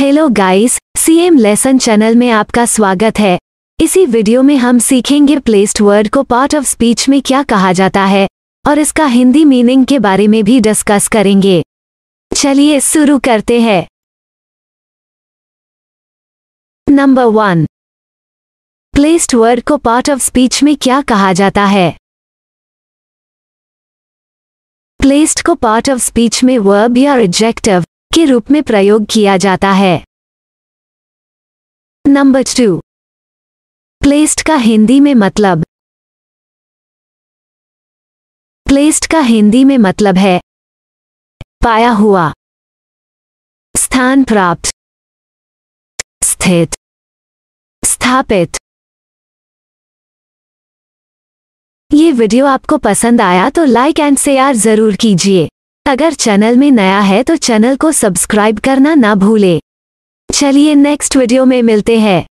Hello guys, CM lesson channel में आपका स्वागत है। इसी वीडियो में हम सीखेंगे प्लेस्ड वर्ड को पार्ट ऑफ स्पीच में क्या कहा जाता है और इसका हिंदी मीनिंग के बारे में भी डिस्कस करेंगे। चलिए शुरू करते हैं। नंबर 1, प्लेस्ड वर्ड को पार्ट ऑफ स्पीच में क्या कहा जाता है? प्लेस्ड को पार्ट ऑफ स्पीच में वर्ब या एडजेक्टिव के रूप में प्रयोग किया जाता है। नंबर 2, प्लेस्ड का हिंदी में मतलब। प्लेस्ड का हिंदी में मतलब है पाया हुआ, स्थान प्राप्त, स्थित, स्थापित। ये वीडियो आपको पसंद आया तो लाइक एंड शेयर जरूर कीजिए। अगर चैनल में नया है तो चैनल को सब्सक्राइब करना ना भूले। चलिए नेक्स्ट वीडियो में मिलते हैं।